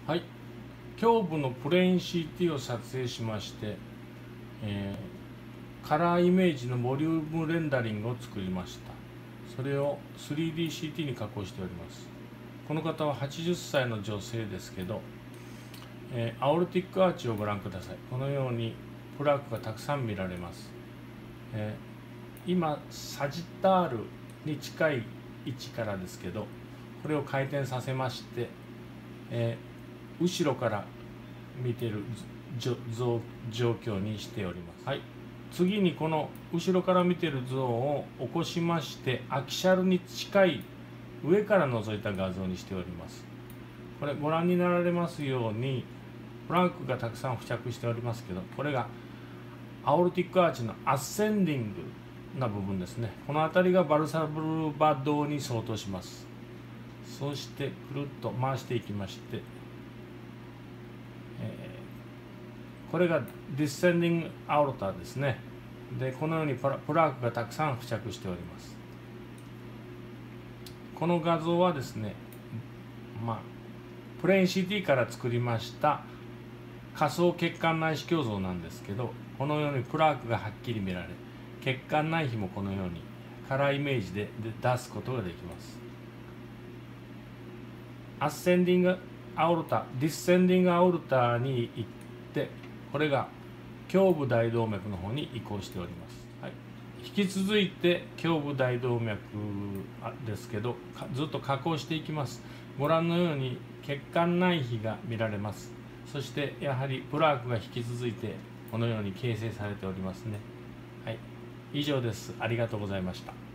はい、胸部のプレーン CT を撮影しまして、カラーイメージのボリュームレンダリングを作りました。それを 3DCT に加工しております。この方は80歳の女性ですけど、アオルティックアーチをご覧ください。このようにプラークがたくさん見られます。今サジタールに近い位置からですけど、これを回転させまして、後ろから見てる状況にしております。はい、次にこの後ろから見てる像を起こしまして、アキシャルに近い上から覗いた画像にしております。これご覧になられますようにプランクがたくさん付着しておりますけど、これがアオルティックアーチのアッセンディングな部分ですね。この辺りがバルサブルバドに相当します。そしてくるっと回していきまして、これがディスセンディングアオルタですね。でこのようにプラークがたくさん付着しております。この画像はですね、プレーン CT から作りました仮想血管内視鏡像なんですけど、このようにプラークがはっきり見られ、血管内皮もこのようにカラーイメージで出すことができます。アッセンディングアオルタ、ディスセンディングアオルタに行って、これが胸部大動脈の方に移行しております。はい、引き続いて胸部大動脈ですけど、ずっと加工していきます。ご覧のように血管内皮が見られます。そしてやはりプラークが引き続いてこのように形成されておりますね。はい、以上です。ありがとうございました。